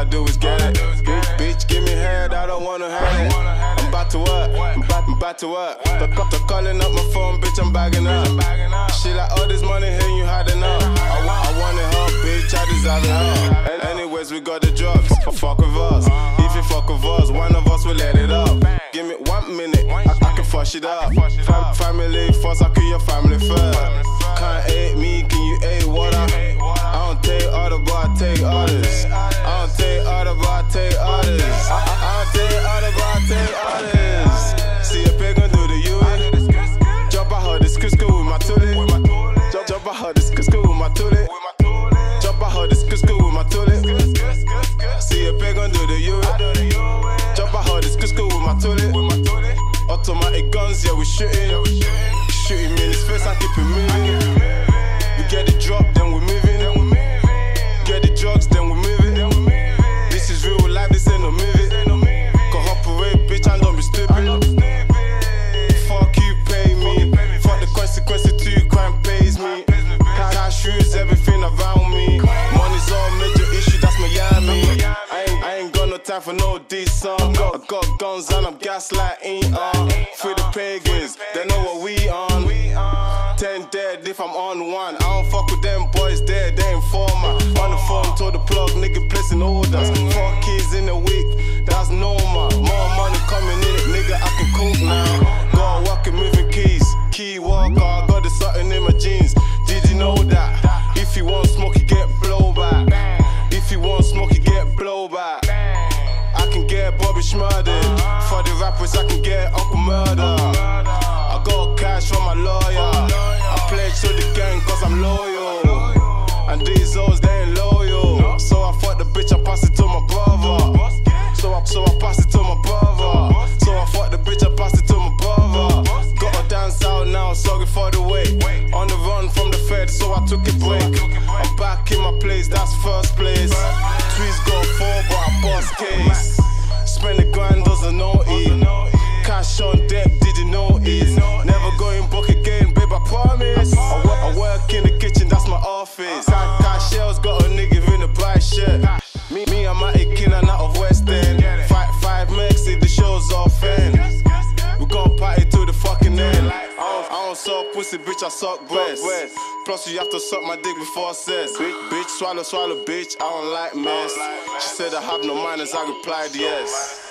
I do is get it. Bitch, give me head, I don't wanna have it. I'm about to work, I'm about to work. They're calling up my phone, bitch, I'm bagging up. She like, all this money here, you hiding up. I want it her, bitch, I deserve it her. Anyways, we got the drugs, fuck with us. If you fuck with us, one of us will let it up. Give me 1 minute, I can fuss it up. Family first, I kill your family first. Can't hate me, can you hate water? I don't take order, but I take orders. I don't take order, but I take orders. I don't take order, but I take orders. See a pig and do the UE. Jump out her, this Cusco with my tulip. Jump out her, this Cusco with my tulip. Jump out her, this Cusco with my tulip. See a pig and do the UE. Jump out her, this Cusco with my tulip. Automatic guns, yeah, we shooting. Shooting me in his face, I keep it moving. We get the drop, then we're moving. Get the drugs, then we're moving. This is real life, this ain't no movie. Go hop away, bitch, and don't be stupid. Fuck you, pay me. Fuck the consequences to you, crime pays me. Cash shoes, everything around me. Money's all major issue, that's Miami. I ain't got no time for no decent. I got guns and I'm gaslighting. Free the pagans, they know what we on. 10 dead if I'm on one. I don't fuck with them boys there, they informer. On the phone, told the plug, nigga placing orders. 4 kids in a week, that's normal. More money coming in it, nigga, I can cook now. Got walking, moving keys, key walker. I got the something in my jeans. Did you know that? If you want smoke, you get blowback. If you want smoke, you get blowback. I can get Bobby Schmurdered. For the rappers, I can get Uncle Murder. I got cash from my lawyer. I pledge to the gang cause I'm loyal. And these hoes, they ain't loyal. So I fuck the bitch, I pass it to my brother. So I pass it to my brother. So I fuck the bitch, I pass it to my brother. Gotta dance out now, sorry for the wait. On the run from the Fed, so I took a break. I'm back in my place, that's first place. Trees got 4, but I boss case. Spend the grand, doesn't know it. Cash on deck, did you know it? Never going broke again, babe, I promise. I work in the kitchen, that's my office. Cash shells got a nigga in a bright shirt. Me, I'm at a king and out of West End. 5 megs, see the show's off end. We gon' party to the fucking end. I don't suck pussy, bitch, I suck breast. Plus you have to suck my dick before sex. Bitch, swallow, bitch, I don't like mess. She said I have no manners, I replied yes.